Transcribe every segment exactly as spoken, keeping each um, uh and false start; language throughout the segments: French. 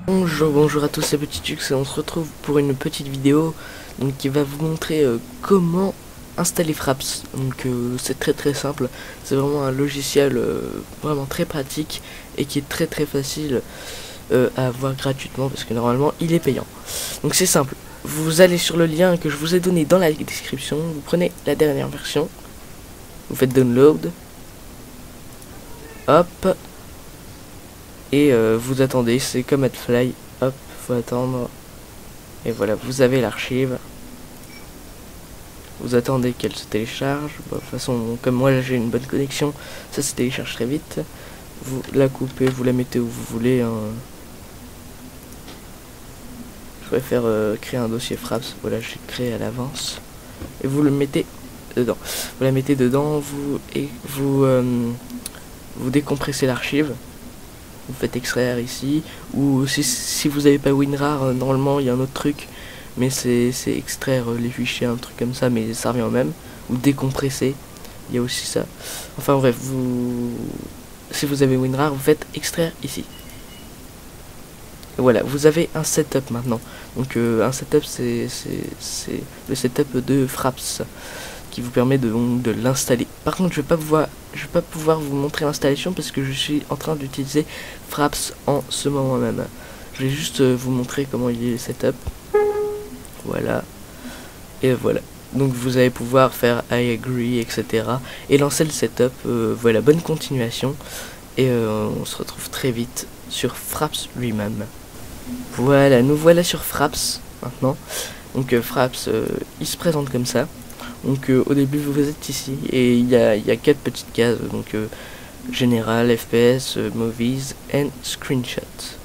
Bonjour, bonjour à tous, c'est Petit Tux et on se retrouve pour une petite vidéo donc, qui va vous montrer euh, comment installer Fraps. Donc euh, c'est très très simple, c'est vraiment un logiciel euh, vraiment très pratique et qui est très très facile euh, à avoir gratuitement parce que normalement il est payant. Donc c'est simple, vous allez sur le lien que je vous ai donné dans la description, vous prenez la dernière version, vous faites download, hop, et euh, vous attendez, c'est comme AdFly, hop, faut attendre, et voilà, vous avez l'archive, vous attendez qu'elle se télécharge. Bon, de toute façon, comme moi j'ai une bonne connexion, ça se télécharge très vite, vous la coupez, vous la mettez où vous voulez, hein. Je préfère euh, créer un dossier Fraps, voilà, j'ai créé à l'avance, et vous le mettez dedans, vous la mettez dedans, vous, et vous, euh, vous décompressez l'archive. Vous faites extraire ici, ou si, si vous n'avez pas WinRAR, euh, normalement il y a un autre truc, mais c'est extraire euh, les fichiers, un truc comme ça, mais ça revient au même, ou décompresser, il y a aussi ça. Enfin bref, vous, si vous avez WinRAR, vous faites extraire ici. Et voilà, vous avez un setup maintenant. Donc euh, un setup, c'est le setup de Fraps qui vous permet de, de l'installer. Par contre, je vais pas pouvoir, je vais pas pouvoir vous montrer l'installation parce que je suis en train d'utiliser Fraps en ce moment même. Je vais juste euh, vous montrer comment il est le setup. Voilà. Et voilà. Donc vous allez pouvoir faire I agree, et cetera. Et lancer le setup. Euh, voilà, bonne continuation. Et euh, on se retrouve très vite sur Fraps lui-même. Voilà, nous voilà sur Fraps maintenant. Donc euh, Fraps, euh, il se présente comme ça. Donc euh, au début vous êtes ici et il y a, y a quatre petites cases, donc euh, général, F P S, euh, movies and screenshot.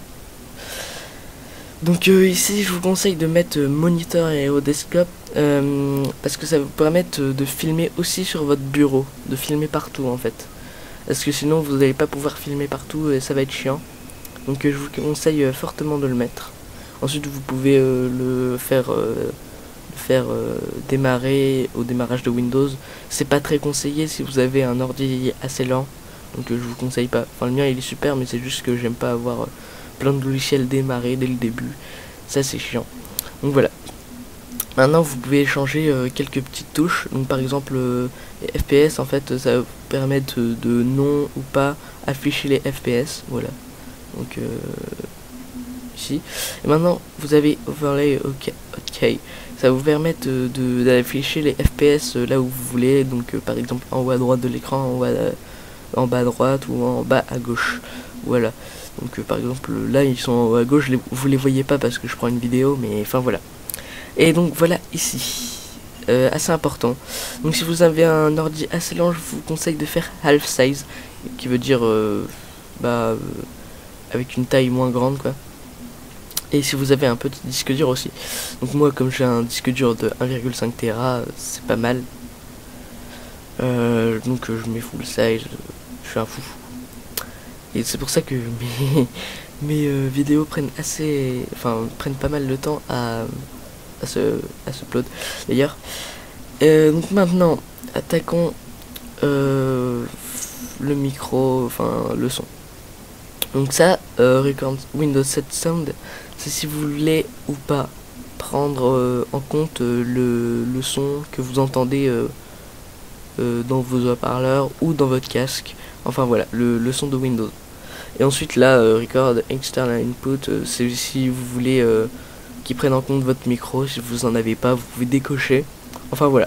Donc euh, ici je vous conseille de mettre euh, moniteur et au desktop euh, parce que ça vous permet euh, de filmer aussi sur votre bureau, de filmer partout en fait. Parce que sinon vous n'allez pas pouvoir filmer partout et ça va être chiant. Donc euh, je vous conseille euh, fortement de le mettre. Ensuite vous pouvez euh, le faire... Euh, faire euh, démarrer au démarrage de Windows. C'est pas très conseillé si vous avez un ordi assez lent, donc euh, je vous conseille pas. Enfin, le mien il est super, mais c'est juste que j'aime pas avoir euh, plein de logiciels démarrer dès le début, ça c'est chiant. Donc voilà, maintenant vous pouvez changer euh, quelques petites touches. Donc par exemple euh, les F P S, en fait ça vous permet de, de non ou pas afficher les F P S, voilà. Donc euh, ici, et maintenant vous avez overlay, ok, ok. Ça va vous permettre d'afficher les F P S là où vous voulez, donc euh, par exemple en haut à droite de l'écran, en, haut à, en bas à droite ou en bas à gauche. Voilà. Donc euh, par exemple là ils sont en haut à gauche, les, vous les voyez pas parce que je prends une vidéo, mais enfin voilà. Et donc voilà ici, euh, assez important. Donc si vous avez un ordi assez lent, je vous conseille de faire half size, qui veut dire euh, bah euh, avec une taille moins grande quoi. Et si vous avez un petit disque dur aussi. Donc moi comme j'ai un disque dur de un virgule cinq téra, c'est pas mal. Euh, donc euh, je mets full size, je suis un fou. Et c'est pour ça que mes, mes euh, vidéos prennent assez, enfin prennent pas mal de temps à, à se à se upload. D'ailleurs. Euh, donc maintenant attaquons euh, le micro, enfin le son. Donc ça, euh, record Windows sept Sound, c'est si vous voulez ou pas prendre euh, en compte euh, le, le son que vous entendez euh, euh, dans vos haut-parleurs ou dans votre casque. Enfin voilà, le, le son de Windows. Et ensuite là, euh, record external input, euh, c'est si vous voulez euh, qu'ils prennent en compte votre micro. Si vous en avez pas, vous pouvez décocher. Enfin voilà.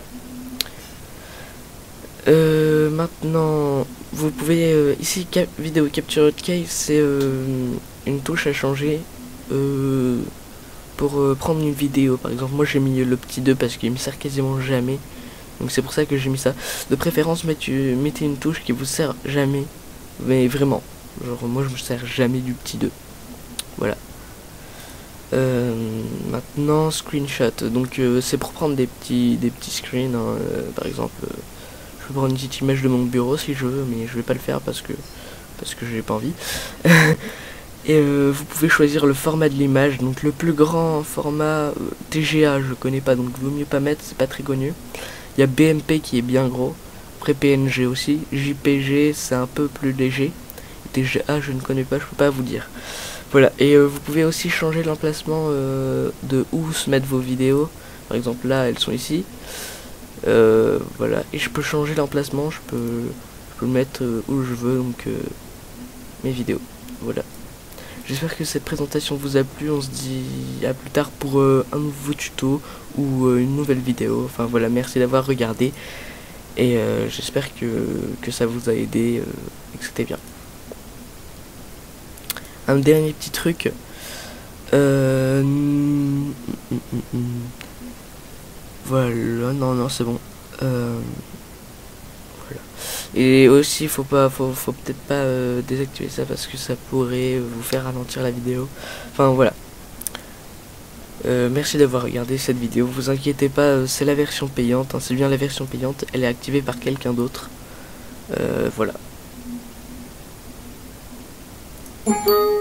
Euh, maintenant, vous pouvez euh, ici cap vidéo capture case, c'est euh, une touche à changer euh, pour euh, prendre une vidéo. Par exemple, moi j'ai mis le petit deux parce qu'il me sert quasiment jamais, donc c'est pour ça que j'ai mis ça. De préférence, mettez, mettez une touche qui vous sert jamais, mais vraiment. Genre moi je me sers jamais du petit deux. Voilà. Euh, maintenant screenshot. Donc euh, c'est pour prendre des petits des petits screens, hein, euh, par exemple. Euh, Je vais prendre une petite image de mon bureau si je veux, mais je vais pas le faire parce que parce que j'ai pas envie. Et euh, vous pouvez choisir le format de l'image, donc le plus grand format euh, T G A je connais pas, donc vaut mieux pas mettre, c'est pas très connu. Il y a B M P qui est bien gros, après P N G aussi, J P G c'est un peu plus léger, T G A je ne connais pas, je peux pas vous dire. Voilà, et euh, vous pouvez aussi changer l'emplacement euh, de où se mettre vos vidéos. Par exemple là, elles sont ici. Euh, voilà, et je peux changer l'emplacement, je peux, je peux le mettre euh, où je veux, donc euh, mes vidéos. Voilà. J'espère que cette présentation vous a plu, on se dit à plus tard pour euh, un nouveau tuto ou euh, une nouvelle vidéo. Enfin voilà, merci d'avoir regardé et euh, j'espère que, que ça vous a aidé euh, et que c'était bien. Un dernier petit truc. Euh... Voilà, non, non, c'est bon. Euh... Voilà. Et aussi, faut pas, faut, faut peut-être pas euh, désactiver ça parce que ça pourrait vous faire ralentir la vidéo. Enfin, voilà. Euh, merci d'avoir regardé cette vidéo. Vous inquiétez pas, euh, c'est la version payante. Hein, c'est bien la version payante. Elle est activée par quelqu'un d'autre. Euh, voilà.